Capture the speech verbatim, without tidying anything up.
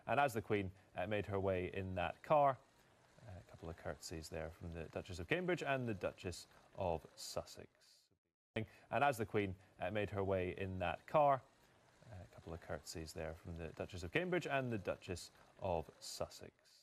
And as the Queen uh, made her way in that car, a couple of curtsies there from the Duchess of Cambridge and the Duchess of Sussex. And as the Queen uh, made her way in that car, a couple of curtsies there from the Duchess of Cambridge and the Duchess of Sussex.